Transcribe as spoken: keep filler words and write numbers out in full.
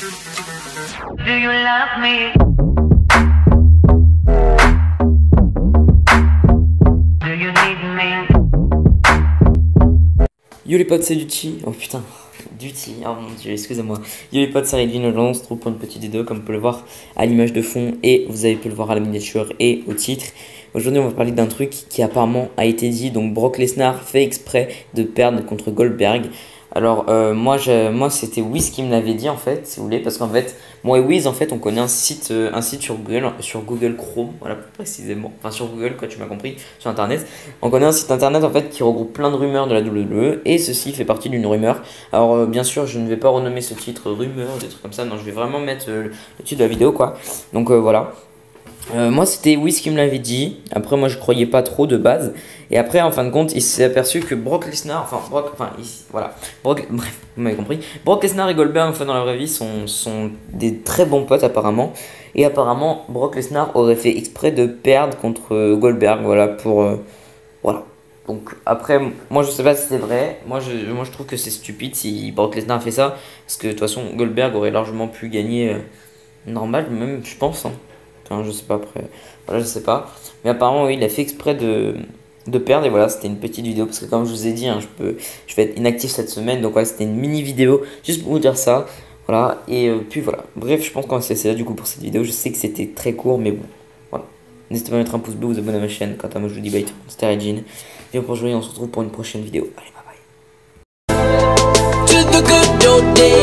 Do you love me? Do you need me? Yo les potes, c'est Duty. Oh putain, Duty, oh mon dieu, excusez-moi. Yo les potes, c'est Redvin. Aujourd'hui on se trouve pour une petite vidéo, comme vous pouvez le voir à l'image de fond et vous avez pu le voir à la miniature et au titre. Aujourd'hui on va parler d'un truc qui apparemment a été dit. Donc Brock Lesnar fait exprès de perdre contre Goldberg. Alors euh, moi, je, moi c'était Wiz qui me l'avait dit en fait, si vous voulez, parce qu'en fait moi et Wiz en fait on connaît un site, euh, un site sur Google, sur Google Chrome, voilà plus précisément, enfin sur Google quoi, tu m'as compris, sur internet. On connaît un site internet en fait qui regroupe plein de rumeurs de la W W E et ceci fait partie d'une rumeur. Alors euh, bien sûr je ne vais pas renommer ce titre rumeur, des trucs comme ça, non je vais vraiment mettre euh, le titre de la vidéo quoi. Donc euh, voilà. Euh, moi c'était Wiz qui me l'avait dit. Après moi je croyais pas trop de base. Et après en fin de compte il s'est aperçu que Brock Lesnar, enfin Brock, enfin ici, voilà, Brock, bref vous m'avez compris. Brock Lesnar et Goldberg en fait dans la vraie vie sont, sont des très bons potes apparemment. Et apparemment Brock Lesnar aurait fait exprès de perdre contre euh, Goldberg, voilà pour euh, voilà. Donc après moi je sais pas si c'est vrai. Moi je, moi je trouve que c'est stupide si Brock Lesnar a fait ça, parce que de toute façon Goldberg aurait largement pu gagner euh, normal même je pense hein. Enfin, je sais pas après. Voilà, je sais pas. Mais apparemment, oui, il a fait exprès de, de perdre. Et voilà, c'était une petite vidéo. Parce que comme je vous ai dit, hein, je, peux, je vais être inactif cette semaine. Donc voilà, c'était une mini vidéo. Juste pour vous dire ça. Voilà. Et euh, puis voilà. Bref, je pense qu'on va se laisser là du coup pour cette vidéo. Je sais que c'était très court. Mais bon. Voilà. N'hésitez pas à mettre un pouce bleu, vous abonner à ma chaîne. Quant à moi, je vous dis bye. C'était Regine. Viens pour jouer. On se retrouve pour une prochaine vidéo. Allez, bye bye.